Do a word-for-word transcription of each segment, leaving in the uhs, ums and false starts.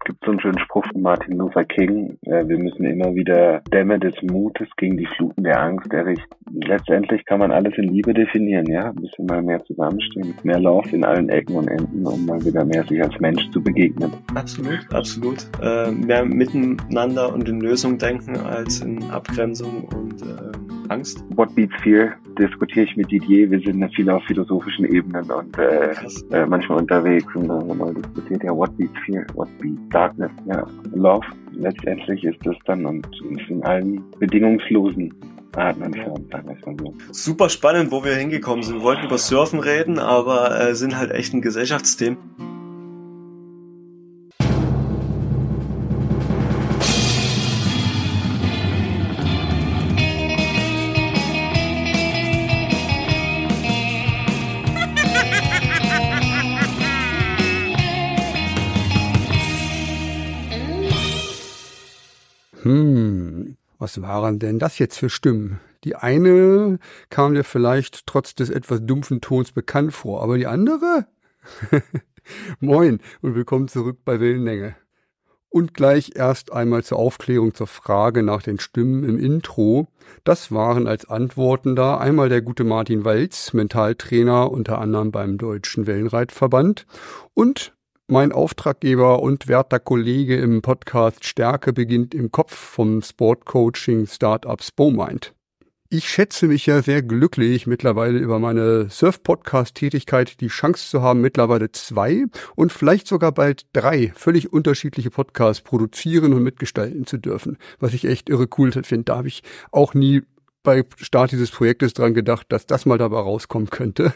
gibt so einen schönen Spruch von Martin Luther King, äh, wir müssen immer wieder Dämme des Mutes gegen die Fluten der Angst errichten. Letztendlich kann man alles in Liebe definieren, ja, ein bisschen mal mehr zusammenstehen, mehr Love in allen Ecken und Enden, um mal wieder mehr sich als Mensch zu begegnen. Absolut, absolut. Äh, mehr miteinander und in Lösungen denken als in Abgrenzung und äh, Angst. What Beats Fear diskutiere ich mit Didier. Wir sind viel auf philosophischen Ebenen und äh, äh, manchmal unterwegs und dann haben wir diskutiert, ja, what beats fear, what beats darkness, ja, love. Letztendlich ist das dann und in allen bedingungslosen Arten und Formen, sagen wir es mal so. Super spannend, wo wir hingekommen sind. Wir wollten über Surfen reden, aber äh, sind halt echt ein Gesellschaftsthema. Hm, was waren denn das jetzt für Stimmen? Die eine kam dir vielleicht trotz des etwas dumpfen Tons bekannt vor, aber die andere? Moin und willkommen zurück bei Wellenlänge. Und gleich erst einmal zur Aufklärung zur Frage nach den Stimmen im Intro. Das waren als Antworten da einmal der gute Martin Walz, Mentaltrainer unter anderem beim Deutschen Wellenreitverband, und mein Auftraggeber und werter Kollege im Podcast Stärke beginnt im Kopf vom Sportcoaching Startup Spomind. Ich schätze mich ja sehr glücklich, mittlerweile über meine Surf-Podcast-Tätigkeit die Chance zu haben, mittlerweile zwei und vielleicht sogar bald drei völlig unterschiedliche Podcasts produzieren und mitgestalten zu dürfen, was ich echt irre cool finde. Da habe ich auch nie bei Start dieses Projektes dran gedacht, dass das mal dabei rauskommen könnte.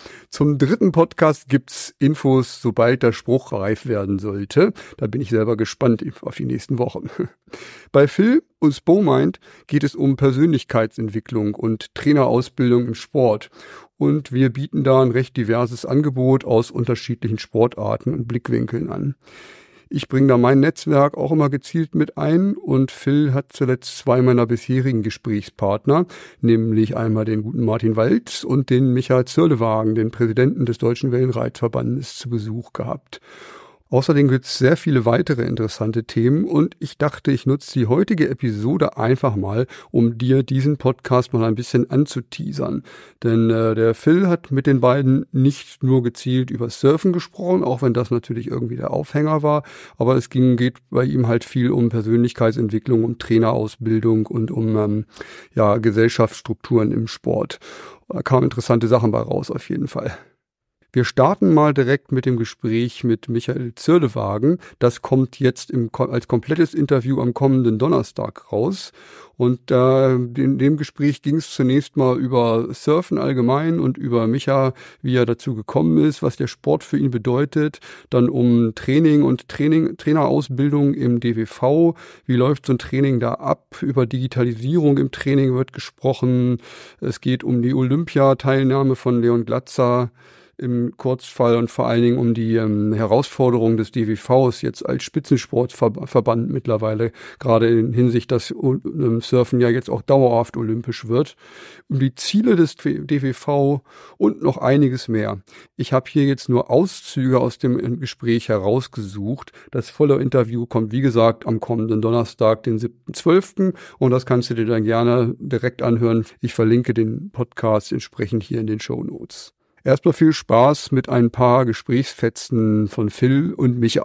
Zum dritten Podcast gibt's Infos, sobald der Spruch reif werden sollte. Da bin ich selber gespannt auf die nächsten Wochen. Bei Phil und Spomind geht es um Persönlichkeitsentwicklung und Trainerausbildung im Sport. Und wir bieten da ein recht diverses Angebot aus unterschiedlichen Sportarten und Blickwinkeln an. Ich bringe da mein Netzwerk auch immer gezielt mit ein und Phil hat zuletzt zwei meiner bisherigen Gesprächspartner, nämlich einmal den guten Martin Walz und den Michael Zirlewagen, den Präsidenten des Deutschen Wellenreitverbandes, zu Besuch gehabt. Außerdem gibt es sehr viele weitere interessante Themen und ich dachte, ich nutze die heutige Episode einfach mal, um dir diesen Podcast mal ein bisschen anzuteasern. Denn äh, der Phil hat mit den beiden nicht nur gezielt über Surfen gesprochen, auch wenn das natürlich irgendwie der Aufhänger war, aber es ging, geht bei ihm halt viel um Persönlichkeitsentwicklung, um Trainerausbildung und um ähm, ja, Gesellschaftsstrukturen im Sport. Da kamen interessante Sachen bei raus auf jeden Fall. Wir starten mal direkt mit dem Gespräch mit Michael Zirlewagen. Das kommt jetzt im, als komplettes Interview am kommenden Donnerstag raus. Und äh, in dem Gespräch ging es zunächst mal über Surfen allgemein und über Micha, wie er dazu gekommen ist, was der Sport für ihn bedeutet. Dann um Training und Training, Trainerausbildung im D W V. Wie läuft so ein Training da ab? Über Digitalisierung im Training wird gesprochen. Es geht um die Olympiateilnahme von Leon Glatzer im Kurzfall und vor allen Dingen um die ähm, Herausforderung des D W Vs jetzt als Spitzensportverband mittlerweile, gerade in Hinsicht, dass ähm, Surfen ja jetzt auch dauerhaft olympisch wird, um die Ziele des D W V und noch einiges mehr. Ich habe hier jetzt nur Auszüge aus dem Gespräch herausgesucht. Das volle Interview kommt, wie gesagt, am kommenden Donnerstag, den siebten zwölften und das kannst du dir dann gerne direkt anhören. Ich verlinke den Podcast entsprechend hier in den Shownotes. Erstmal viel Spaß mit ein paar Gesprächsfetzen von Phil und Micha.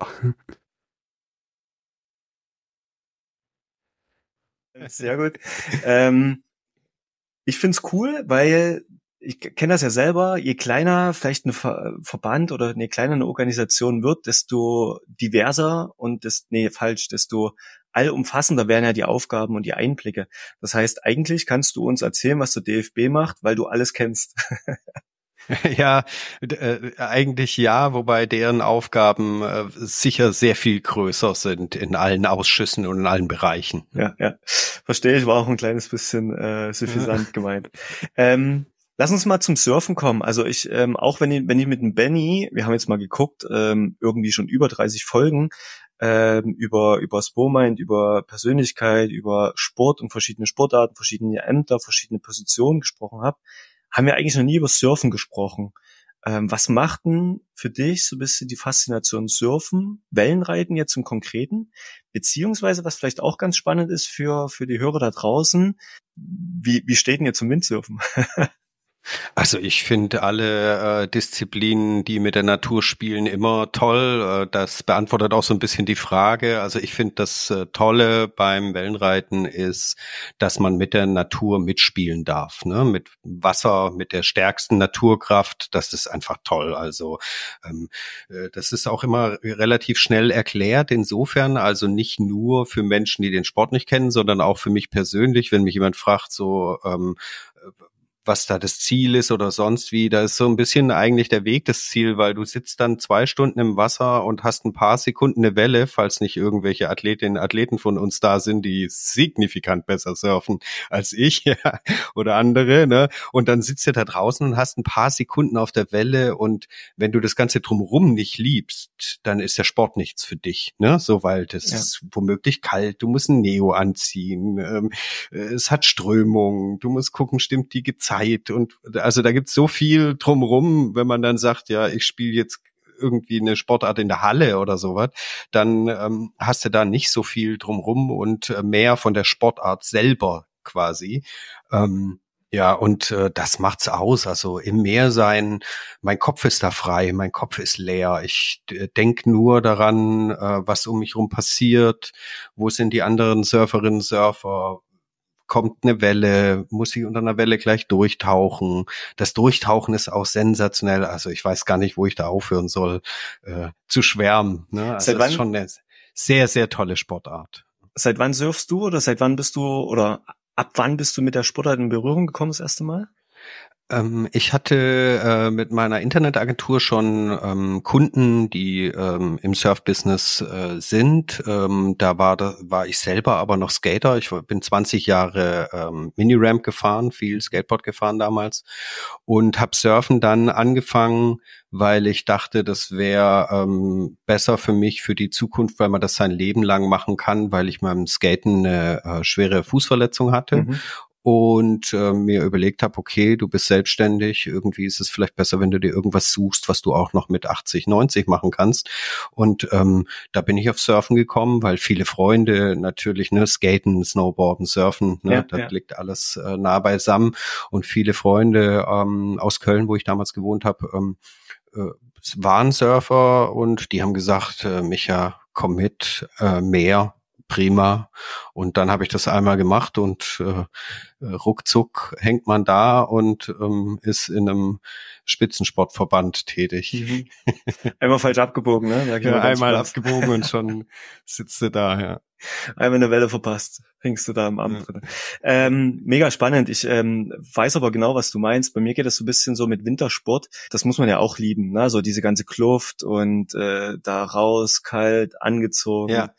Sehr gut. Ähm, ich find's cool, weil ich kenne das ja selber. Je kleiner vielleicht ein Ver- Verband oder eine kleinere Organisation wird, desto diverser und das, nee, falsch, desto allumfassender werden ja die Aufgaben und die Einblicke. Das heißt, eigentlich kannst du uns erzählen, was der D F B macht, weil du alles kennst. Ja, äh, eigentlich ja, wobei deren Aufgaben äh, sicher sehr viel größer sind in allen Ausschüssen und in allen Bereichen. Ja, ja, verstehe ich, war auch ein kleines bisschen äh, suffisant ja. gemeint. Ähm, lass uns mal zum Surfen kommen. Also ich, ähm, auch wenn ich, wenn ich mit dem Benny, wir haben jetzt mal geguckt, ähm, irgendwie schon über dreißig Folgen ähm, über über Spomind, über Persönlichkeit, über Sport und verschiedene Sportarten, verschiedene Ämter, verschiedene Positionen gesprochen habe, haben wir eigentlich noch nie über Surfen gesprochen. Ähm, was macht denn für dich so ein bisschen die Faszination Surfen, Wellenreiten jetzt im Konkreten? Beziehungsweise, was vielleicht auch ganz spannend ist für für die Hörer da draußen, wie wie steht denn ihr zum Windsurfen? Also ich finde alle äh, Disziplinen, die mit der Natur spielen, immer toll. Äh, das beantwortet auch so ein bisschen die Frage. Also ich finde, das äh, Tolle beim Wellenreiten ist, dass man mit der Natur mitspielen darf, ne? Mit Wasser, mit der stärksten Naturkraft. Das ist einfach toll. Also ähm, äh, das ist auch immer relativ schnell erklärt. Insofern also nicht nur für Menschen, die den Sport nicht kennen, sondern auch für mich persönlich, wenn mich jemand fragt, so ähm, was da das Ziel ist oder sonst wie, da ist so ein bisschen eigentlich der Weg das Ziel, weil du sitzt dann zwei Stunden im Wasser und hast ein paar Sekunden eine Welle, falls nicht irgendwelche Athletinnen und Athleten von uns da sind, die signifikant besser surfen als ich, ja, oder andere, ne? Und dann sitzt du da draußen und hast ein paar Sekunden auf der Welle, und wenn du das Ganze drumherum nicht liebst, dann ist der Sport nichts für dich, ne? So, weil das ja. ist womöglich kalt, du musst ein Neo anziehen, ähm, es hat Strömung, du musst gucken, stimmt die Zeit, und also da gibt's so viel drumrum, wenn man dann sagt, ja, ich spiele jetzt irgendwie eine Sportart in der Halle oder sowas, dann ähm, hast du da nicht so viel drumrum und äh, mehr von der Sportart selber quasi. Ähm, ja, und äh, das macht's aus. Also im Meer sein, mein Kopf ist da frei, mein Kopf ist leer. Ich äh, denk nur daran, äh, was um mich rum passiert, wo sind die anderen Surferinnen, Surfer, kommt eine Welle, muss ich unter einer Welle gleich durchtauchen. Das Durchtauchen ist auch sensationell. Also ich weiß gar nicht, wo ich da aufhören soll, äh, zu schwärmen. Ne? Also das ist schon eine sehr, sehr tolle Sportart. Seit wann surfst du oder seit wann bist du oder ab wann bist du mit der Sportart in Berührung gekommen das erste Mal? Ähm, ich hatte äh, mit meiner Internetagentur schon ähm, Kunden, die ähm, im Surf-Business äh, sind. Ähm, da war da war ich selber aber noch Skater. Ich bin zwanzig Jahre ähm, Mini-Ramp gefahren, viel Skateboard gefahren damals, und habe Surfen dann angefangen, weil ich dachte, das wäre ähm, besser für mich für die Zukunft, weil man das sein Leben lang machen kann, weil ich beim Skaten eine äh, schwere Fußverletzung hatte. Mhm. Und äh, mir überlegt habe, okay, du bist selbstständig, irgendwie ist es vielleicht besser, wenn du dir irgendwas suchst, was du auch noch mit achtzig, neunzig machen kannst. Und ähm, da bin ich auf Surfen gekommen, weil viele Freunde natürlich, ne, Skaten, Snowboarden, Surfen, ne, ja, da ja. liegt alles äh, nah beisammen. Und viele Freunde ähm, aus Köln, wo ich damals gewohnt habe, ähm, äh, waren Surfer, und die haben gesagt, äh, Micha, komm mit, äh, mehr. Prima. Und dann habe ich das einmal gemacht, und äh, ruckzuck hängt man da und ähm, ist in einem Spitzensportverband tätig. Mhm. Einmal falsch abgebogen, ne? Ja, ja, einmal abgebogen und schon sitzt du da, ja. Einmal eine Welle verpasst, hängst du da am Amt drin. Ja. Ähm, mega spannend. Ich ähm, weiß aber genau, was du meinst. Bei mir geht das so ein bisschen so mit Wintersport. Das muss man ja auch lieben, ne? So diese ganze Kluft und äh, da raus, kalt, angezogen. Ja.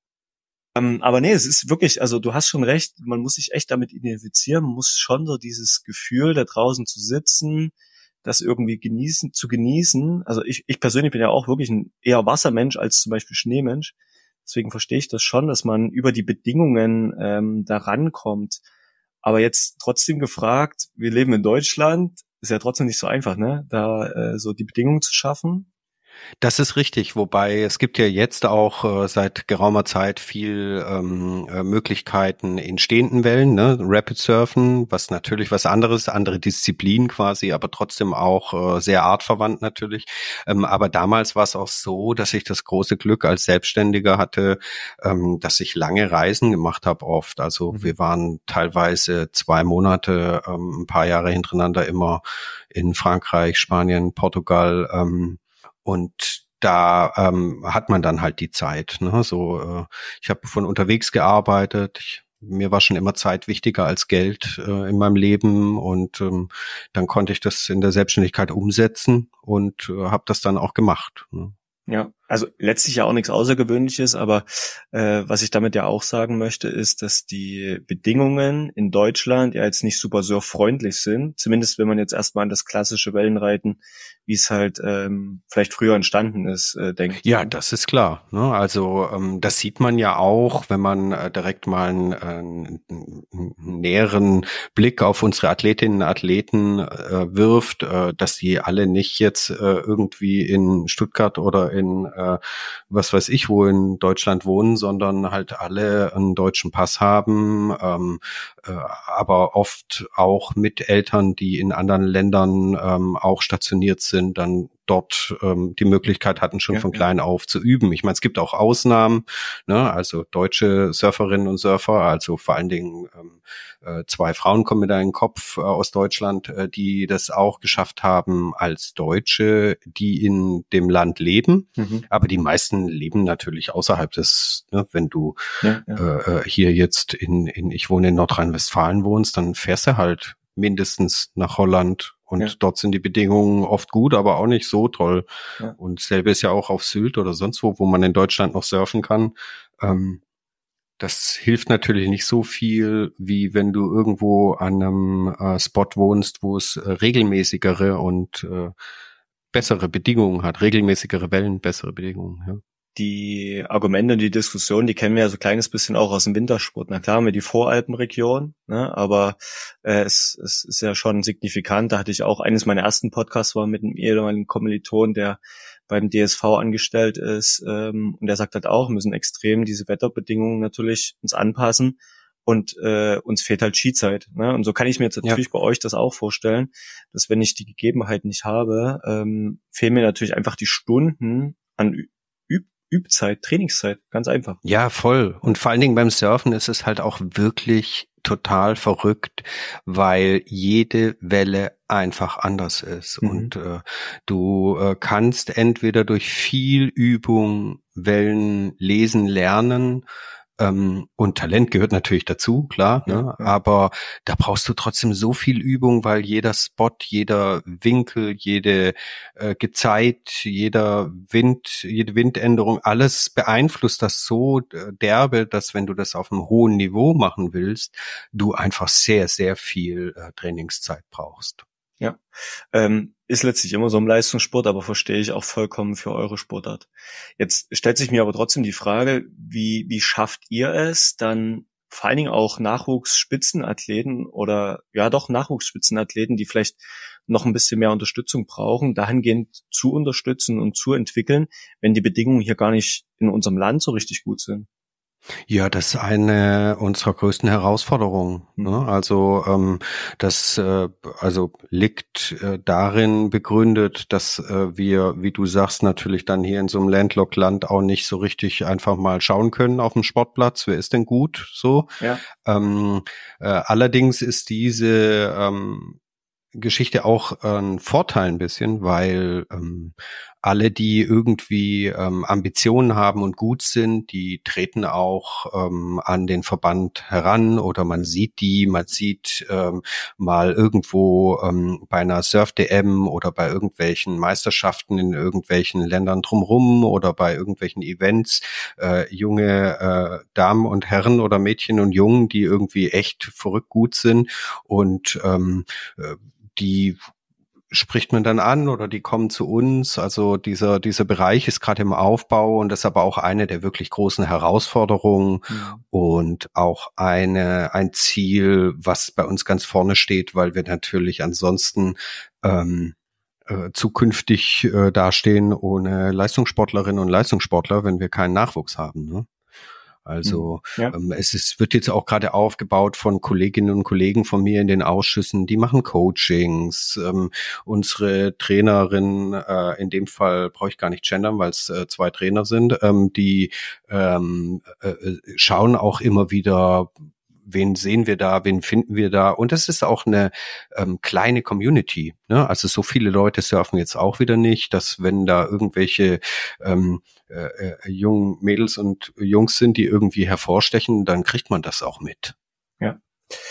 Um, aber nee, es ist wirklich, also du hast schon recht, man muss sich echt damit identifizieren, man muss schon so dieses Gefühl, da draußen zu sitzen, das irgendwie genießen, zu genießen. Also ich, ich persönlich bin ja auch wirklich ein eher Wassermensch als zum Beispiel Schneemensch. Deswegen verstehe ich das schon, dass man über die Bedingungen ähm, da rankommt. Aber jetzt trotzdem gefragt, wir leben in Deutschland, ist ja trotzdem nicht so einfach, ne, da äh, so die Bedingungen zu schaffen. Das ist richtig, wobei es gibt ja jetzt auch äh, seit geraumer Zeit viel ähm, äh, Möglichkeiten in stehenden Wellen, ne? Rapid Surfen, was natürlich was anderes, andere Disziplin quasi, aber trotzdem auch äh, sehr artverwandt natürlich. Ähm, aber damals war es auch so, dass ich das große Glück als Selbstständiger hatte, ähm, dass ich lange Reisen gemacht habe oft. Also mhm. wir waren teilweise zwei Monate, ähm, ein paar Jahre hintereinander immer in Frankreich, Spanien, Portugal, ähm, und da ähm, hat man dann halt die Zeit. Ne? So, äh, ich habe von unterwegs gearbeitet. Ich, mir war schon immer Zeit wichtiger als Geld äh, in meinem Leben. Und ähm, dann konnte ich das in der Selbstständigkeit umsetzen und äh, habe das dann auch gemacht. Ne? Ja, Also letztlich ja auch nichts Außergewöhnliches, aber äh, was ich damit ja auch sagen möchte, ist, dass die Bedingungen in Deutschland ja jetzt nicht super surffreundlich sind. Zumindest wenn man jetzt erstmal an das klassische Wellenreiten, wie es halt ähm, vielleicht früher entstanden ist, äh, denkt. Ja, das ist klar. Ne? Also ähm, das sieht man ja auch, wenn man äh, direkt mal einen, äh, einen, einen näheren Blick auf unsere Athletinnen und Athleten äh, wirft, äh, dass die alle nicht jetzt äh, irgendwie in Stuttgart oder in äh, was weiß ich wo in Deutschland wohnen, sondern halt alle einen deutschen Pass haben, ähm, äh, aber oft auch mit Eltern, die in anderen Ländern ähm, auch stationiert sind, dann dort ähm, die Möglichkeit hatten, schon ja, von ja. klein auf zu üben. Ich meine, es gibt auch Ausnahmen, ne? Also deutsche Surferinnen und Surfer, also vor allen Dingen ähm, äh, zwei Frauen kommen mir da in den Kopf äh, aus Deutschland, äh, die das auch geschafft haben als Deutsche, die in dem Land leben. Mhm. Aber die meisten leben natürlich außerhalb des, ne? Wenn du Ja, ja. äh, hier jetzt in, in, ich wohne in Nordrhein-Westfalen wohnst, dann fährst du halt mindestens nach Holland. Und Ja. dort sind die Bedingungen oft gut, aber auch nicht so toll. Ja. Und selbe ist ja auch auf Sylt oder sonst wo, wo man in Deutschland noch surfen kann. Ähm, das hilft natürlich nicht so viel, wie wenn du irgendwo an einem äh, Spot wohnst, wo es äh, regelmäßigere und äh, bessere Bedingungen hat. Regelmäßigere Wellen, bessere Bedingungen, ja. Die Argumente und die Diskussion, die kennen wir ja so ein kleines bisschen auch aus dem Wintersport. Na klar, haben wir die Voralpenregion, ne, aber äh, es, es ist ja schon signifikant. Da hatte ich auch, eines meiner ersten Podcasts war mit einem ehemaligen Kommiliton, der beim D S V angestellt ist, ähm, und der sagt halt auch, wir müssen extrem diese Wetterbedingungen natürlich uns anpassen und äh, uns fehlt halt Skizeit. Ne? Und so kann ich mir jetzt natürlich ja. bei euch das auch vorstellen, dass wenn ich die Gegebenheiten nicht habe, ähm, fehlen mir natürlich einfach die Stunden an Üb Übzeit, Trainingszeit, ganz einfach. Ja, voll. Und vor allen Dingen beim Surfen ist es halt auch wirklich total verrückt, weil jede Welle einfach anders ist. Mhm. Und äh, du äh, kannst entweder durch viel Übung Wellen lesen lernen, Ähm, und Talent gehört natürlich dazu, klar, ja, ne? Ja. Aber da brauchst du trotzdem so viel Übung, weil jeder Spot, jeder Winkel, jede äh, Gezeit, jeder Wind, jede Windänderung, alles beeinflusst das so derbe, dass wenn du das auf einem hohen Niveau machen willst, du einfach sehr, sehr viel äh, Trainingszeit brauchst. Ja, ähm, ist letztlich immer so im Leistungssport, aber verstehe ich auch vollkommen für eure Sportart. Jetzt stellt sich mir aber trotzdem die Frage, wie wie schafft ihr es dann vor allen Dingen auch Nachwuchsspitzenathleten oder ja doch Nachwuchsspitzenathleten, die vielleicht noch ein bisschen mehr Unterstützung brauchen, dahingehend zu unterstützen und zu entwickeln, wenn die Bedingungen hier gar nicht in unserem Land so richtig gut sind? Ja, das ist eine unserer größten Herausforderungen. Ne? Also ähm, das äh, also liegt äh, darin begründet, dass äh, wir, wie du sagst, natürlich dann hier in so einem Landlocked-Land auch nicht so richtig einfach mal schauen können auf dem Sportplatz. Wer ist denn gut? So. Ja. Ähm, äh, allerdings ist diese ähm, Geschichte auch ein Vorteil ein bisschen, weil ähm, alle, die irgendwie ähm, Ambitionen haben und gut sind, die treten auch ähm, an den Verband heran oder man sieht die, man sieht ähm, mal irgendwo ähm, bei einer Surf-D M oder bei irgendwelchen Meisterschaften in irgendwelchen Ländern drumherum oder bei irgendwelchen Events äh, junge äh, Damen und Herren oder Mädchen und Jungen, die irgendwie echt verrückt gut sind und ähm, die spricht man dann an oder die kommen zu uns. Also dieser dieser Bereich ist gerade im Aufbau und das ist aber auch eine der wirklich großen Herausforderungen mhm. und auch eine ein Ziel, was bei uns ganz vorne steht, weil wir natürlich ansonsten ähm, äh, zukünftig äh, dastehen ohne Leistungssportlerinnen und Leistungssportler, wenn wir keinen Nachwuchs haben, ne? Also ja. ähm, es ist, wird jetzt auch gerade aufgebaut von Kolleginnen und Kollegen von mir in den Ausschüssen, die machen Coachings. Ähm, unsere Trainerin, äh, in dem Fall brauche ich gar nicht gendern, weil es äh, zwei Trainer sind, ähm, die ähm, äh, schauen auch immer wieder, wen sehen wir da, wen finden wir da? Und es ist auch eine ähm, kleine Community, ne? Also so viele Leute surfen jetzt auch wieder nicht, dass wenn da irgendwelche ähm, äh, äh, jungen Mädels und Jungs sind, die irgendwie hervorstechen, dann kriegt man das auch mit. Ja.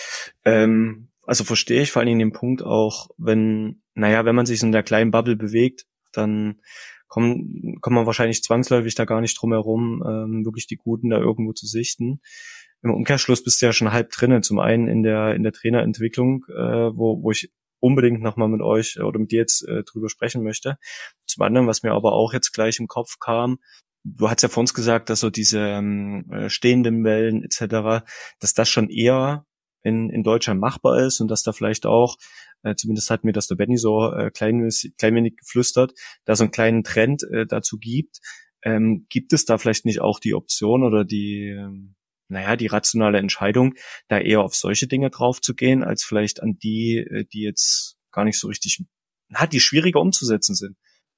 Ähm, also verstehe ich vor allen Dingen den Punkt auch, wenn, naja, wenn man sich in der kleinen Bubble bewegt, dann kommen, kommt man wahrscheinlich zwangsläufig da gar nicht drum herum, ähm, wirklich die Guten da irgendwo zu sichten. Im Umkehrschluss bist du ja schon halb drinnen. Zum einen in der in der Trainerentwicklung, äh, wo wo ich unbedingt nochmal mit euch oder mit dir jetzt äh, drüber sprechen möchte. Zum anderen, was mir aber auch jetzt gleich im Kopf kam, du hast ja vor uns gesagt, dass so diese ähm, stehenden Wellen et cetera, dass das schon eher in in Deutschland machbar ist und dass da vielleicht auch, äh, zumindest hat mir das der Benny so äh, klein, klein wenig geflüstert, da so einen kleinen Trend äh, dazu gibt. Ähm, gibt es da vielleicht nicht auch die Option oder die, ähm, naja, die rationale Entscheidung, da eher auf solche Dinge drauf zu gehen, als vielleicht an die, äh, die jetzt gar nicht so richtig, na, die schwieriger umzusetzen sind?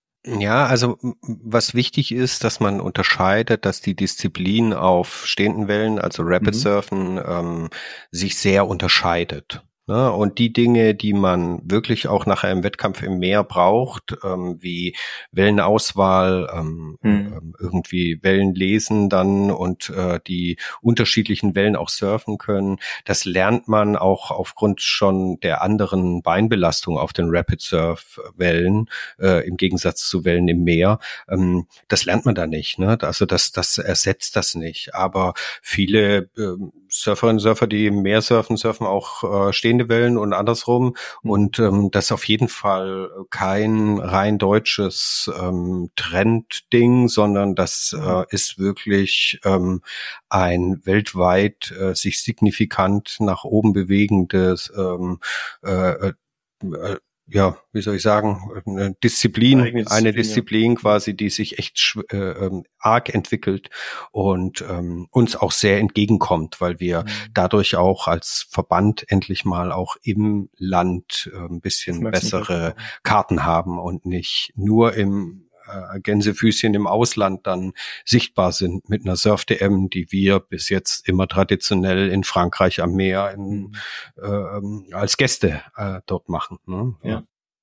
Ja, also m- was wichtig ist, dass man unterscheidet, dass die Disziplin auf stehenden Wellen, also Rapid Mhm. Surfen, ähm, sich sehr unterscheidet. Ne? Und die Dinge, die man wirklich auch nachher im Wettkampf im Meer braucht, ähm, wie Wellenauswahl, ähm, Mhm. ähm, irgendwie Wellen lesen dann und äh, die unterschiedlichen Wellen auch surfen können, das lernt man auch aufgrund schon der anderen Beinbelastung auf den Rapid Surf Wellen, äh, im Gegensatz zu Wellen im Meer. Ähm, das lernt man da nicht. Ne? Also das, das ersetzt das nicht. Aber viele ähm, Surferinnen und Surfer, die im Meer surfen, surfen auch äh, stehende Wellen und andersrum. Mhm. Und ähm, das ist auf jeden Fall kein rein deutsches ähm, Trendding, sondern das äh, ist wirklich ähm, ein weltweit äh, sich signifikant nach oben bewegendes ähm, äh, äh, ja, wie soll ich sagen, eine Disziplin, Eigene eine Disziplin, ja. Disziplin quasi, die sich echt schw- äh, ähm, arg entwickelt und ähm, uns auch sehr entgegenkommt, weil wir Mhm. dadurch auch als Verband endlich mal auch im Land äh, ein bisschen Aufmerksamkeit bessere bekommen. Karten haben und nicht nur im äh, Gänsefüßchen im Ausland dann sichtbar sind mit einer Surf-D M, die wir bis jetzt immer traditionell in Frankreich am Meer in, Mhm. ähm, als Gäste äh, dort machen. Ne? Ja.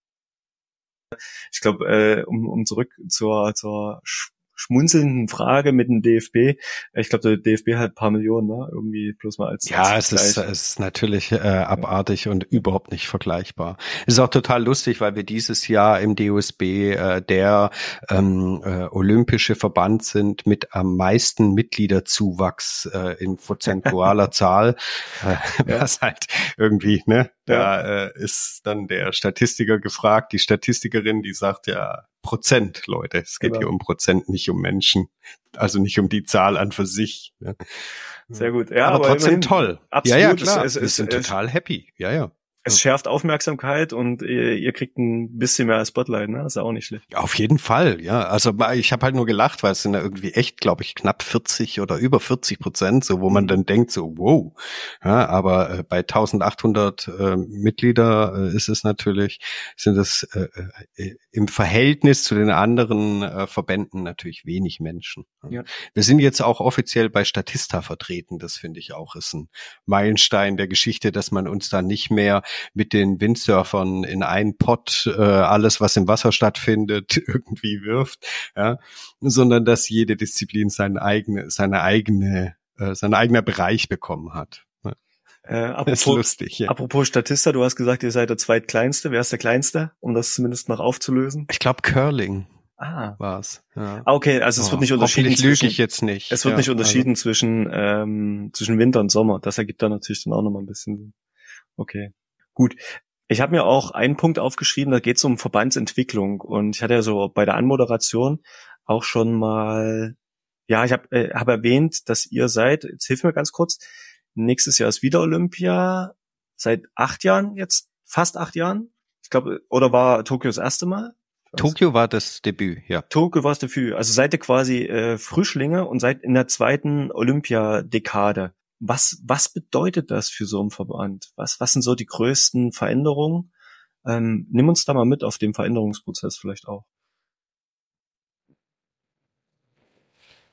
Ich glaube, äh, um, um zurück zur, zur sch schmunzelnden Frage mit dem D F B. Ich glaube, der D F B hat ein paar Millionen, ne? Irgendwie bloß mal als, als Ja, es ist, Vergleich. es ist natürlich äh, abartig und überhaupt nicht vergleichbar. Es ist auch total lustig, weil wir dieses Jahr im D O S B äh, der ähm, äh, olympische Verband sind mit am meisten Mitgliederzuwachs äh, in prozentualer Zahl, äh, Ja. was halt irgendwie, ne, Ja. da äh, ist dann der Statistiker gefragt, die Statistikerin, die sagt ja Prozent, Leute, es geht Genau. hier um Prozent, nicht um Menschen, also nicht um die Zahl an für sich. Ne? Sehr gut. Ja, aber, aber trotzdem immerhin, toll. absolut. Ja, ja, Es, klar. es, Wir es, sind es, total happy. Ja, ja. es schärft Aufmerksamkeit und ihr, ihr kriegt ein bisschen mehr Spotlight, ne? Das ist auch nicht schlecht. Auf jeden Fall, ja. Also ich habe halt nur gelacht, weil es sind ja irgendwie echt, glaube ich, knapp vierzig oder über vierzig Prozent, so wo man Mhm. dann denkt, so wow. Ja, aber äh, bei eintausendachthundert äh, Mitglieder äh, ist es natürlich, sind es äh, äh, im Verhältnis zu den anderen äh, Verbänden natürlich wenig Menschen. Ja. Wir sind jetzt auch offiziell bei Statista vertreten. Das finde ich auch ist ein Meilenstein der Geschichte, dass man uns da nicht mehr mit den Windsurfern in einen Pott äh, alles, was im Wasser stattfindet, irgendwie wirft, ja, sondern dass jede Disziplin seine eigene, seine eigene, äh, sein eigener Bereich bekommen hat. Äh, Das apropos, ist lustig, ja. apropos Statista, du hast gesagt, ihr seid der zweitkleinste. Wer ist der kleinste, um das zumindest noch aufzulösen? Ich glaube, Curling Ah. war's. Ja. Ah, okay, also es Oh, wird nicht unterschieden hoffentlich lüge zwischen, ich jetzt nicht. es wird ja, nicht unterschieden zwischen, ähm, zwischen Winter und Sommer. Das ergibt dann natürlich dann auch nochmal ein bisschen Sinn. Okay, gut. Ich habe mir auch einen Punkt aufgeschrieben, da geht es um Verbandsentwicklung. Und ich hatte ja so bei der Anmoderation auch schon mal, ja, ich habe äh, hab erwähnt, dass ihr seid, jetzt hilf mir ganz kurz, nächstes Jahr ist wieder Olympia, seit acht Jahren jetzt, fast acht Jahren. Ich glaube, oder war Tokio das erste Mal? Tokio war das Debüt, ja. Tokio war es dafür. Also seid ihr quasi äh, Frischlinge und seid in der zweiten Olympiadekade. Was was bedeutet das für so einen Verband? Was was sind so die größten Veränderungen? Ähm, nimm uns da mal mit auf dem Veränderungsprozess vielleicht auch.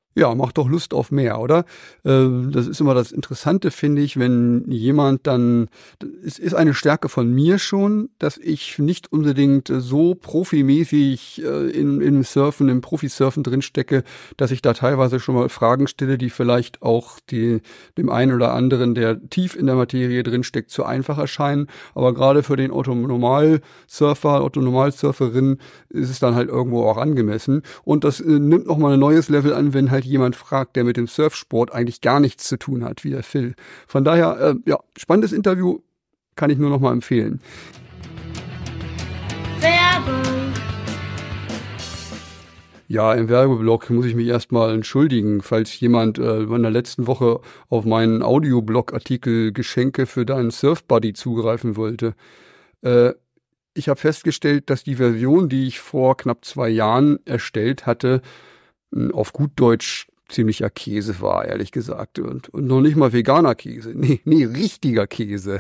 Ja, macht doch Lust auf mehr, oder? Ähm, das ist immer das Interessante, finde ich, wenn jemand dann, es ist eine Stärke von mir schon, dass ich nicht unbedingt so profimäßig äh, in, im Surfen, im Profisurfen drinstecke, dass ich da teilweise schon mal Fragen stelle, die vielleicht auch die, dem einen oder anderen, der tief in der Materie drinsteckt, zu einfach erscheinen. Aber gerade für den Otto-Normal-Surfer, Otto-Normal-Surferin ist es dann halt irgendwo auch angemessen. Und das äh, nimmt nochmal ein neues Level an, wenn halt jemand fragt, der mit dem Surfsport eigentlich gar nichts zu tun hat, wie der Phil. Von daher, äh, ja, spannendes Interview, kann ich nur noch mal empfehlen. Werbung. Ja, im Werbeblock muss ich mich erstmal entschuldigen, falls jemand äh, in der letzten Woche auf meinen Audioblog-Artikel Geschenke für deinen Surfbuddy zugreifen wollte. Äh, ich habe festgestellt, dass die Version, die ich vor knapp zwei Jahren erstellt hatte, auf gut Deutsch ziemlicher Käse war, ehrlich gesagt. Und, und noch nicht mal veganer Käse. Nee, nee, richtiger Käse.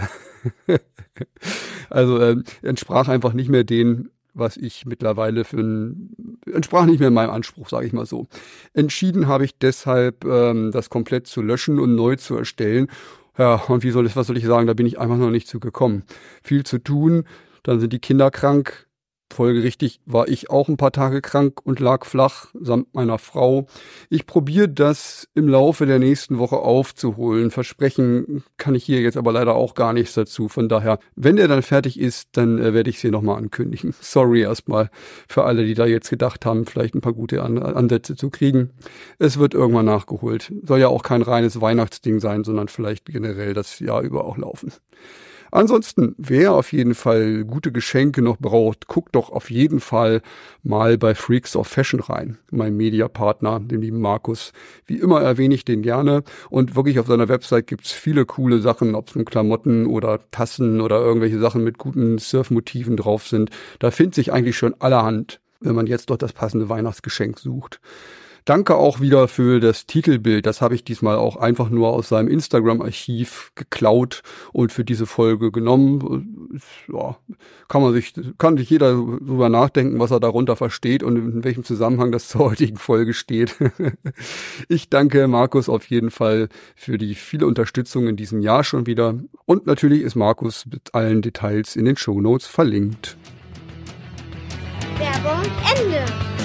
Also ähm, entsprach einfach nicht mehr den, was ich mittlerweile für ein, entsprach nicht mehr meinem Anspruch, sage ich mal so. Entschieden habe ich deshalb, ähm, das komplett zu löschen und neu zu erstellen. Ja, und wie soll ich, was soll ich sagen, da bin ich einfach noch nicht zu gekommen. Viel zu tun, dann sind die Kinder krank. Folgerichtig war ich auch ein paar Tage krank und lag flach, samt meiner Frau. Ich probiere das im Laufe der nächsten Woche aufzuholen. Versprechen kann ich hier jetzt aber leider auch gar nichts dazu. Von daher, wenn der dann fertig ist, dann äh, werde ich es hier nochmal ankündigen. Sorry erstmal für alle, die da jetzt gedacht haben, vielleicht ein paar gute An- Ansätze zu kriegen. Es wird irgendwann nachgeholt. Soll ja auch kein reines Weihnachtsding sein, sondern vielleicht generell das Jahr über auch laufen. Ansonsten, wer auf jeden Fall gute Geschenke noch braucht, guckt doch auf jeden Fall mal bei Freaks of Fashion rein. Mein Mediapartner, dem lieben Markus. Wie immer erwähne ich den gerne. Und wirklich auf seiner Website gibt's viele coole Sachen, ob es nun Klamotten oder Tassen oder irgendwelche Sachen mit guten Surfmotiven drauf sind. Da findet sich eigentlich schon allerhand, wenn man jetzt dort das passende Weihnachtsgeschenk sucht. Danke auch wieder für das Titelbild. Das habe ich diesmal auch einfach nur aus seinem Instagram-Archiv geklaut und für diese Folge genommen. Ja, kann man sich, kann sich jeder drüber nachdenken, was er darunter versteht und in welchem Zusammenhang das zur heutigen Folge steht. Ich danke Markus auf jeden Fall für die viele Unterstützung in diesem Jahr schon wieder. Und natürlich ist Markus mit allen Details in den Shownotes verlinkt. Werbung Ende.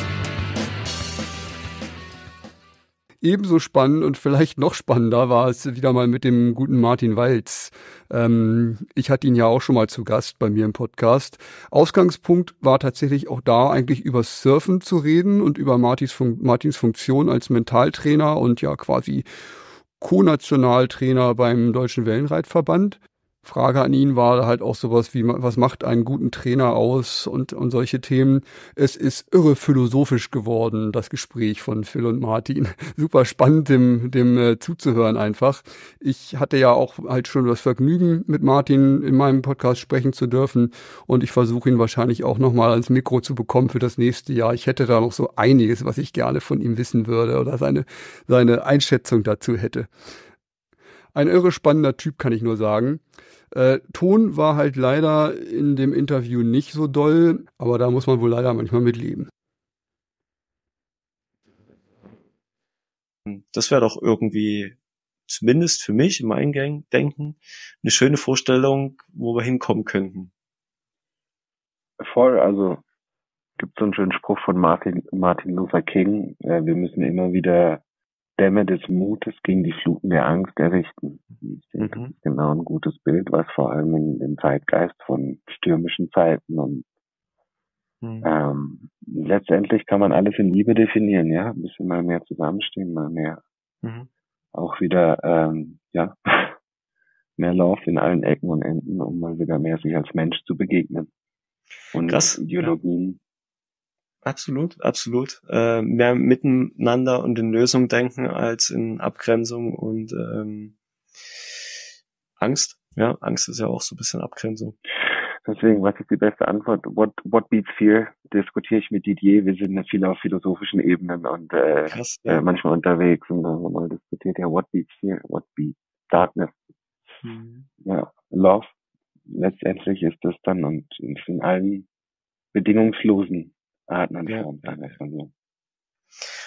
Ebenso spannend und vielleicht noch spannender war es wieder mal mit dem guten Martin Walz. Ähm, ich hatte ihn ja auch schon mal zu Gast bei mir im Podcast. Ausgangspunkt war tatsächlich auch da eigentlich über Surfen zu reden und über Martins, Fun- Martins Funktion als Mentaltrainer und ja quasi Co-Nationaltrainer beim Deutschen Wellenreitverband. Frage an ihn war halt auch sowas wie, was macht einen guten Trainer aus und, und solche Themen. Es ist irre philosophisch geworden, das Gespräch von Phil und Martin. Super spannend, dem, dem äh, zuzuhören einfach. Ich hatte ja auch halt schon das Vergnügen, mit Martin in meinem Podcast sprechen zu dürfen und ich versuche ihn wahrscheinlich auch nochmal ans Mikro zu bekommen für das nächste Jahr. Ich hätte da noch so einiges, was ich gerne von ihm wissen würde oder seine, seine Einschätzung dazu hätte. Ein irre spannender Typ, kann ich nur sagen. Äh, Ton war halt leider in dem Interview nicht so doll, aber da muss man wohl leider manchmal mit leben. Das wäre doch irgendwie, zumindest für mich, in meinem Gang Denken, eine schöne Vorstellung, wo wir hinkommen könnten. Voll, also gibt so einen schönen Spruch von Martin, Martin Luther King, äh, wir müssen immer wieder Dämme des Mutes gegen die Fluten der Angst errichten. Ich denke, das ist genau ein gutes Bild, was vor allem in den Zeitgeist von stürmischen Zeiten und mhm. ähm, letztendlich kann man alles in Liebe definieren, ja, ein bisschen mal mehr zusammenstehen, mal mehr mhm. auch wieder ähm, ja mehr Lauf in allen Ecken und Enden, um mal wieder mehr sich als Mensch zu begegnen und Krass, Ideologien. Ja. Absolut, absolut. Äh, mehr miteinander und in Lösung denken als in Abgrenzung und ähm, Angst. Ja, Angst ist ja auch so ein bisschen Abgrenzung. Deswegen, was ist die beste Antwort? What, what beats fear? Diskutiere ich mit Didier. Wir sind viel auf philosophischen Ebenen und äh, Krass, ja. äh, manchmal unterwegs und dann mal diskutiert, ja, what beats fear? What beats darkness? Mhm. Ja, Love. Letztendlich ist das dann und in allen bedingungslosen Arten und Formen, sagen wir es mal so.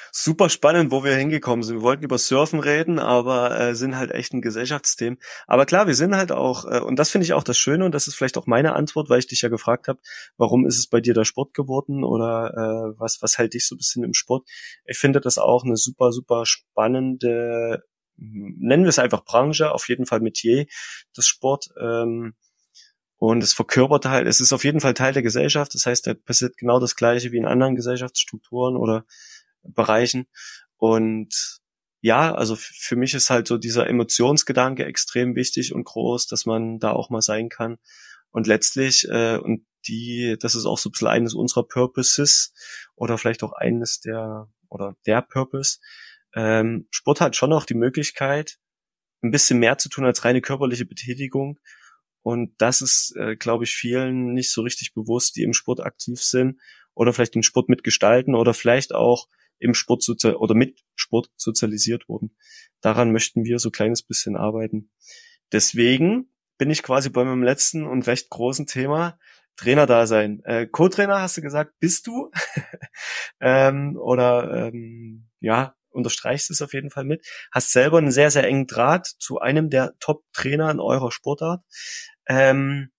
super spannend, wo wir hingekommen sind. Wir wollten über Surfen reden, aber äh, sind halt echt ein Gesellschaftsthema. Aber klar, wir sind halt auch, äh, und das finde ich auch das Schöne, und das ist vielleicht auch meine Antwort, weil ich dich ja gefragt habe, warum ist es bei dir der Sport geworden oder äh, was was hält dich so ein bisschen im Sport? Ich finde das auch eine super, super spannende, nennen wir es einfach Branche, auf jeden Fall Metier des Sport. Ähm, und es verkörpert halt, es ist auf jeden Fall Teil der Gesellschaft. Das heißt, da passiert genau das Gleiche wie in anderen Gesellschaftsstrukturen oder Bereichen. Und ja, also f- für mich ist halt so dieser Emotionsgedanke extrem wichtig und groß, dass man da auch mal sein kann. Und letztlich, äh, und die, das ist auch so ein bisschen eines unserer Purposes oder vielleicht auch eines der, oder der Purpose. Ähm, Sport hat schon auch die Möglichkeit, ein bisschen mehr zu tun als reine körperliche Betätigung. Und das ist, äh, glaube ich, vielen nicht so richtig bewusst, die im Sport aktiv sind oder vielleicht den Sport mitgestalten oder vielleicht auch im Sport sozial oder mit Sport sozialisiert wurden. Daran möchten wir so ein kleines bisschen arbeiten. Deswegen bin ich quasi bei meinem letzten und recht großen Thema Trainerdasein. Äh, Co-Trainer hast du gesagt, bist du? ähm, oder ähm, ja, unterstreichst es auf jeden Fall mit. Hast selber einen sehr, sehr engen Draht zu einem der Top-Trainer in eurer Sportart. Ähm,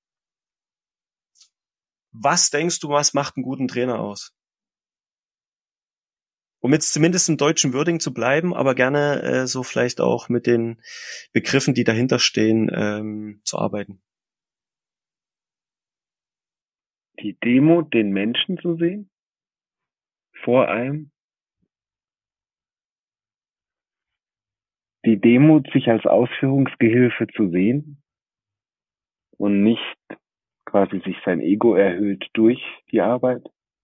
was denkst du, was macht einen guten Trainer aus? Um jetzt zumindest im deutschen Wording zu bleiben, aber gerne äh, so vielleicht auch mit den Begriffen, die dahinter stehen, ähm, zu arbeiten. Die Demut, den Menschen zu sehen, vor allem. Die Demut, sich als Ausführungsgehilfe zu sehen und nicht quasi sich sein Ego erhöht durch die Arbeit.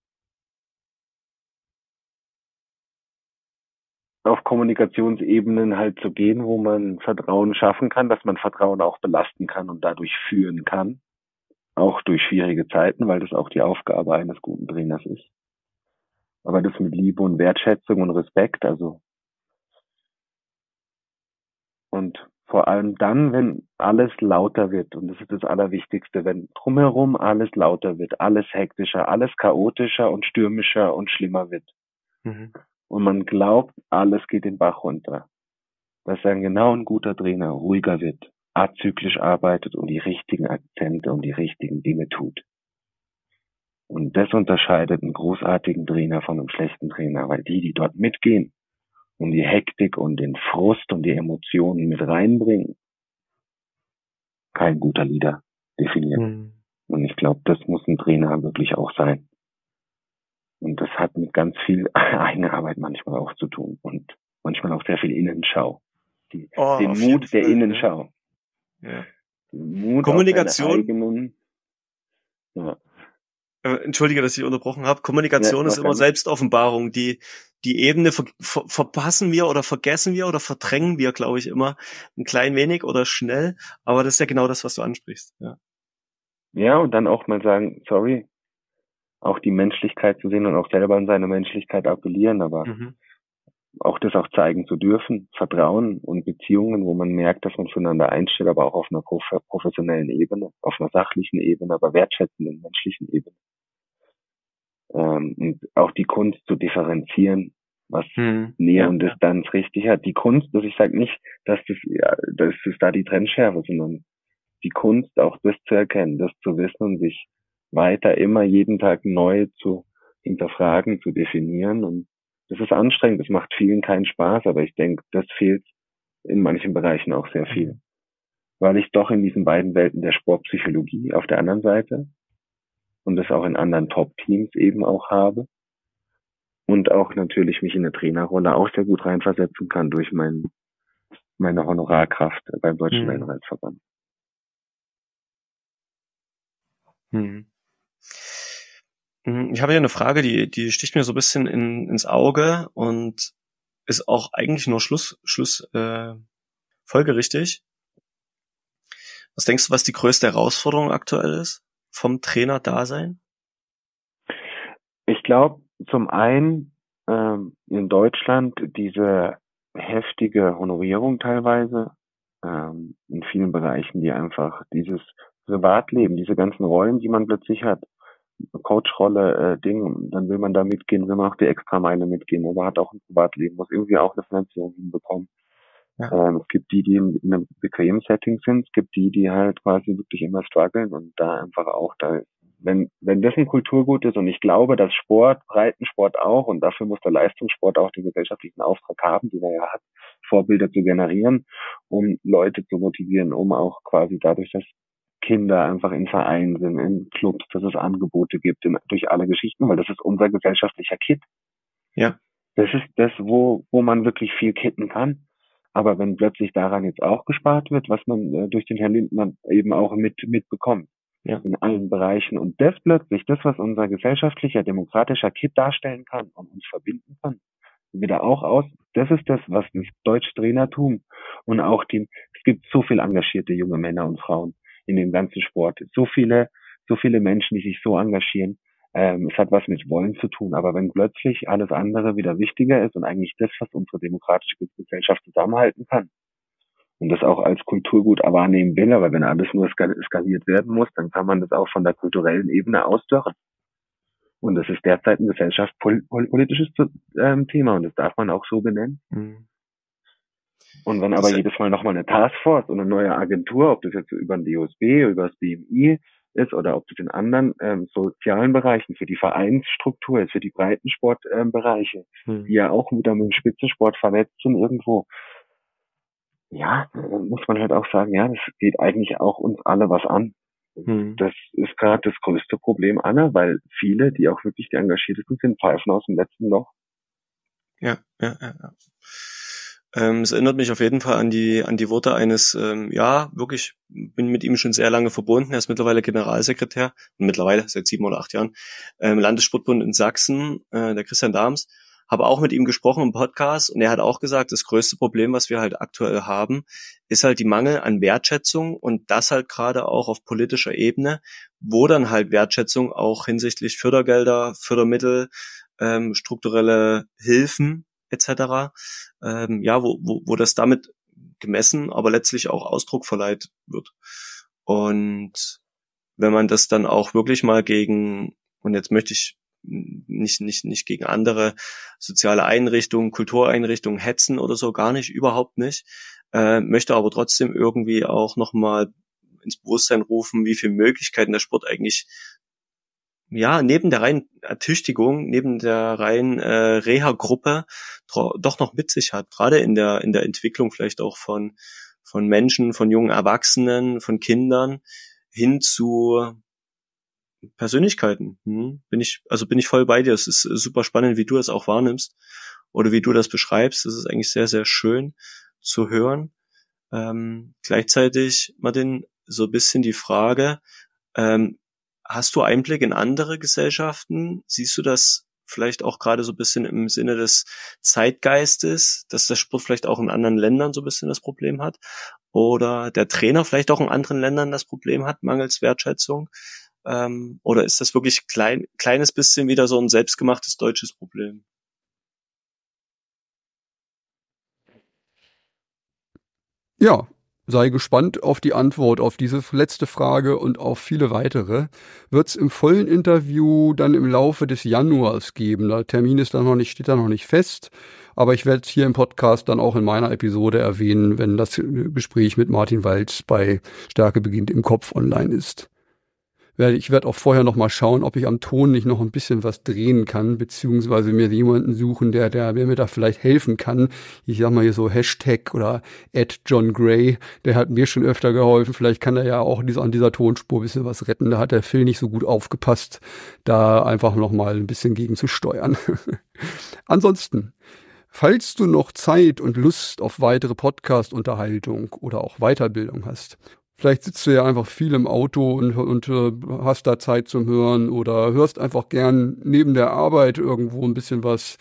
Auf Kommunikationsebenen halt zu gehen, wo man Vertrauen schaffen kann, dass man Vertrauen auch belasten kann und dadurch führen kann. Auch durch schwierige Zeiten, weil das auch die Aufgabe eines guten Trainers ist. Aber das mit Liebe und Wertschätzung und Respekt, also und vor allem dann, wenn alles lauter wird, und das ist das Allerwichtigste, wenn drumherum alles lauter wird, alles hektischer, alles chaotischer und stürmischer und schlimmer wird. Mhm. Und man glaubt, alles geht den Bach runter. Dass dann genau ein guter Trainer ruhiger wird, azyklisch arbeitet und die richtigen Akzente und die richtigen Dinge tut. Und das unterscheidet einen großartigen Trainer von einem schlechten Trainer, weil die, die dort mitgehen und die Hektik und den Frust und die Emotionen mit reinbringen, kein guter Leader definiert. Mhm. Und ich glaube, das muss ein Trainer wirklich auch sein. Und das hat mit ganz viel Eigenarbeit manchmal auch zu tun und manchmal auch sehr viel Innenschau. Die, Oh, den auf jeden Mut der Fall, Innenschau. Ja. Ja. Den Mut Kommunikation. auf seine eigenen, ja. Äh, Entschuldige, dass ich unterbrochen habe. Kommunikation Ja, ist immer gerne. Selbstoffenbarung. Die die Ebene ver ver verpassen wir oder vergessen wir oder verdrängen wir, glaube ich, immer ein klein wenig oder schnell. Aber das ist ja genau das, was du ansprichst. Ja. Ja, und dann auch mal sagen, sorry, auch die Menschlichkeit zu sehen und auch selber an seine Menschlichkeit appellieren, aber Mhm. auch das auch zeigen zu dürfen, Vertrauen und Beziehungen, wo man merkt, dass man füreinander einsteht, aber auch auf einer prof professionellen Ebene, auf einer sachlichen Ebene, aber wertschätzenden menschlichen Ebene. Ähm, und auch die Kunst zu differenzieren, was Mhm. Nähe Ja, und ja. Distanz richtig hat. Die Kunst, dass ich sage nicht, dass das, ja, das ist da die Trennschärfe, sondern die Kunst, auch das zu erkennen, das zu wissen und sich weiter immer jeden Tag neu zu hinterfragen, zu definieren. Und das ist anstrengend, das macht vielen keinen Spaß, aber ich denke, das fehlt in manchen Bereichen auch sehr viel. Weil ich doch in diesen beiden Welten der Sportpsychologie auf der anderen Seite und das auch in anderen Top-Teams eben auch habe und auch natürlich mich in der Trainerrolle auch sehr gut reinversetzen kann durch mein, meine Honorarkraft beim Deutschen Mhm. Wellenreitverband. Mhm. Mhm. Ich habe hier eine Frage, die die sticht mir so ein bisschen in, ins Auge und ist auch eigentlich nur Schluss Schluss äh, folgerichtig. Was denkst du, was die größte Herausforderung aktuell ist vom Trainer-Dasein? Ich glaube, zum einen ähm, in Deutschland diese heftige Honorierung teilweise ähm, in vielen Bereichen, die einfach dieses Privatleben, diese ganzen Rollen, die man plötzlich hat, Coachrolle, äh, Ding, dann will man da mitgehen, will man auch die Extrameile mitgehen, aber hat auch ein Privatleben, muss irgendwie auch eine Finanzierung hinbekommen. Ja. Ähm, es gibt die, die in, in einem bequemen Setting sind, es gibt die, die halt quasi wirklich immer strugglen und da einfach auch da, wenn, wenn das ein Kulturgut ist und ich glaube, dass Sport, Breitensport auch und dafür muss der Leistungssport auch den gesellschaftlichen Auftrag haben, den er ja hat, Vorbilder zu generieren, um Leute zu motivieren, um auch quasi dadurch, dass Kinder einfach in Vereinen sind, in Clubs, dass es Angebote gibt, in, durch alle Geschichten, weil das ist unser gesellschaftlicher Kit. Ja. Das ist das, wo, wo man wirklich viel kitten kann. Aber wenn plötzlich daran jetzt auch gespart wird, was man äh, durch den Herrn Lindner eben auch mit mitbekommt, ja, in allen Bereichen und das plötzlich, das, was unser gesellschaftlicher, demokratischer Kit darstellen kann und uns verbinden kann, wieder auch aus, das ist das, was das deutsche Trainertum und auch die, es gibt so viel engagierte junge Männer und Frauen in dem ganzen Sport, so viele, so viele Menschen, die sich so engagieren. Ähm, es hat was mit Wollen zu tun, aber wenn plötzlich alles andere wieder wichtiger ist und eigentlich das, was unsere demokratische Gesellschaft zusammenhalten kann und das auch als Kulturgut wahrnehmen will, aber wenn alles nur skaliert werden muss, dann kann man das auch von der kulturellen Ebene ausdörren. Und das ist derzeit ein gesellschaftspolitisches ähm, Thema und das darf man auch so benennen. Mhm. Und wenn aber jedes Mal nochmal eine Taskforce und eine neue Agentur, ob das jetzt über den D O S B, über das B M I ist oder ob das in anderen ähm, sozialen Bereichen für die Vereinsstruktur ist, für die Breitensportbereiche, ähm, hm. die ja auch wieder mit dem Spitzensport vernetzt sind irgendwo. Ja, dann muss man halt auch sagen, ja, das geht eigentlich auch uns alle was an. Hm. Das ist gerade das größte Problem, Anna, weil viele, die auch wirklich die Engagiertesten sind, pfeifen aus dem letzten Loch. Ja, ja, ja, ja. Ähm, es erinnert mich auf jeden Fall an die an die Worte eines, ähm, ja, wirklich, bin mit ihm schon sehr lange verbunden. Er ist mittlerweile Generalsekretär, mittlerweile seit sieben oder acht Jahren, ähm, Landessportbund in Sachsen, äh, der Christian Dahms. Habe auch mit ihm gesprochen im Podcast und er hat auch gesagt, das größte Problem, was wir halt aktuell haben, ist halt die Mangel an Wertschätzung und das halt gerade auch auf politischer Ebene, wo dann halt Wertschätzung auch hinsichtlich Fördergelder, Fördermittel, ähm, strukturelle Hilfen et cetera. Ähm, ja, wo, wo, wo das damit gemessen, aber letztlich auch Ausdruck verleiht wird. Und wenn man das dann auch wirklich mal gegen, und jetzt möchte ich nicht nicht nicht gegen andere soziale Einrichtungen, Kultureinrichtungen hetzen oder so, gar nicht, überhaupt nicht, äh, möchte aber trotzdem irgendwie auch nochmal ins Bewusstsein rufen, wie viele Möglichkeiten der Sport eigentlich ja, neben der reinen Ertüchtigung, neben der reinen äh, Reha-Gruppe tro- doch noch mit sich hat, gerade in der in der Entwicklung vielleicht auch von von Menschen, von jungen Erwachsenen, von Kindern hin zu Persönlichkeiten. Hm? Bin ich also bin ich voll bei dir. Es ist super spannend, wie du das auch wahrnimmst oder wie du das beschreibst. Das ist eigentlich sehr sehr schön zu hören. Ähm, gleichzeitig, Martin, so ein bisschen die Frage. Ähm, Hast du Einblick in andere Gesellschaften? Siehst du das vielleicht auch gerade so ein bisschen im Sinne des Zeitgeistes, dass der Sport vielleicht auch in anderen Ländern so ein bisschen das Problem hat? Oder der Trainer vielleicht auch in anderen Ländern das Problem hat, mangels Wertschätzung? Ähm, oder ist das wirklich klein, kleines bisschen wieder so ein selbstgemachtes deutsches Problem? Ja. Sei gespannt auf die Antwort auf diese letzte Frage und auf viele weitere. Wird es im vollen Interview dann im Laufe des Januars geben. Der Termin ist da noch nicht, steht da noch nicht fest. Aber ich werde es hier im Podcast dann auch in meiner Episode erwähnen, wenn das Gespräch mit Martin Walz bei Stärke beginnt im Kopf online ist. Ich werde auch vorher noch mal schauen, ob ich am Ton nicht noch ein bisschen was drehen kann, beziehungsweise mir jemanden suchen, der, der, der mir da vielleicht helfen kann. Ich sag mal hier so Hashtag oder at John Gray, der hat mir schon öfter geholfen. Vielleicht kann er ja auch an dieser Tonspur ein bisschen was retten. Da hat der Phil nicht so gut aufgepasst, da einfach noch mal ein bisschen gegen zu steuern. Ansonsten, falls du noch Zeit und Lust auf weitere Podcast-Unterhaltung oder auch Weiterbildung hast, vielleicht sitzt du ja einfach viel im Auto und, und äh, hast da Zeit zum Hören oder hörst einfach gern neben der Arbeit irgendwo ein bisschen was.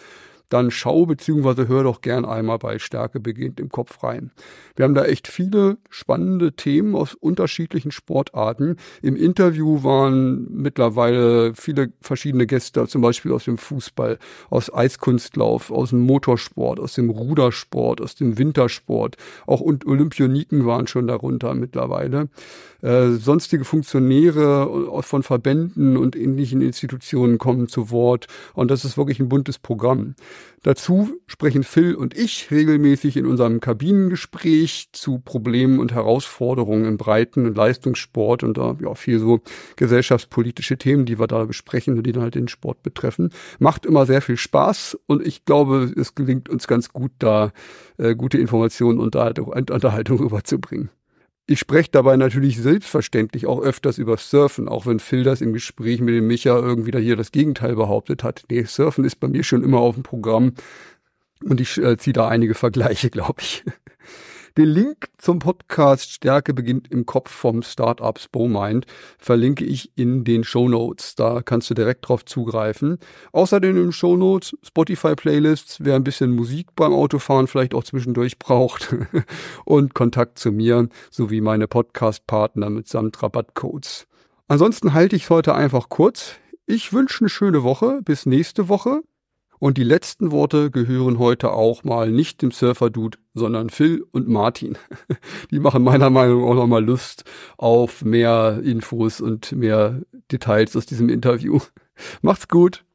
dann schau bzw. hör doch gern einmal bei Stärke beginnt im Kopf rein. Wir haben da echt viele spannende Themen aus unterschiedlichen Sportarten. Im Interview waren mittlerweile viele verschiedene Gäste, zum Beispiel aus dem Fußball, aus Eiskunstlauf, aus dem Motorsport, aus dem Rudersport, aus dem Wintersport. Auch und Olympioniken waren schon darunter mittlerweile. Äh, sonstige Funktionäre von Verbänden und ähnlichen Institutionen kommen zu Wort. Und das ist wirklich ein buntes Programm. Dazu sprechen Phil und ich regelmäßig in unserem Kabinengespräch zu Problemen und Herausforderungen im Breiten- und Leistungssport und da ja viel so gesellschaftspolitische Themen, die wir da besprechen und die dann halt den Sport betreffen. Macht immer sehr viel Spaß und ich glaube, es gelingt uns ganz gut, da äh, gute Informationen und Unterhaltung rüberzubringen. Ich spreche dabei natürlich selbstverständlich auch öfters über Surfen, auch wenn Phil das im Gespräch mit dem Micha irgendwie da hier das Gegenteil behauptet hat. Nee, Surfen ist bei mir schon immer auf dem Programm und ich äh, ziehe da einige Vergleiche, glaube ich. Den Link zum Podcast Stärke beginnt im Kopf vom Startup Spomind verlinke ich in den Shownotes. Da kannst du direkt drauf zugreifen. Außerdem in den Shownotes Spotify-Playlists, wer ein bisschen Musik beim Autofahren vielleicht auch zwischendurch braucht und Kontakt zu mir sowie meine Podcast-Partner mitsamt Rabattcodes. Ansonsten halte ich es heute einfach kurz. Ich wünsche eine schöne Woche. Bis nächste Woche. Und die letzten Worte gehören heute auch mal nicht dem Surfer-Dude, sondern Phil und Martin. Die machen meiner Meinung nach auch nochmal Lust auf mehr Infos und mehr Details aus diesem Interview. Macht's gut!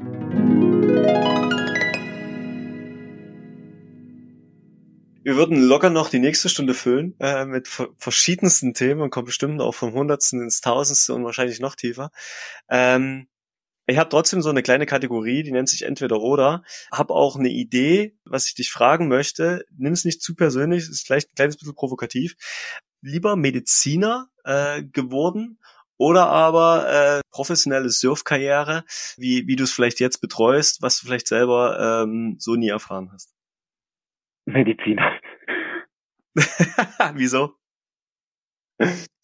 Wir würden locker noch die nächste Stunde füllen äh, mit v- verschiedensten Themen und kommen bestimmt auch vom Hundertsten ins Tausendste und wahrscheinlich noch tiefer. Ähm, Ich habe trotzdem so eine kleine Kategorie, die nennt sich entweder oder. Hab auch eine Idee, was ich dich fragen möchte. Nimm es nicht zu persönlich, ist vielleicht ein kleines bisschen provokativ. Lieber Mediziner äh, geworden oder aber äh, professionelle Surfkarriere, wie wie du es vielleicht jetzt betreust, was du vielleicht selber ähm, so nie erfahren hast. Mediziner. Wieso?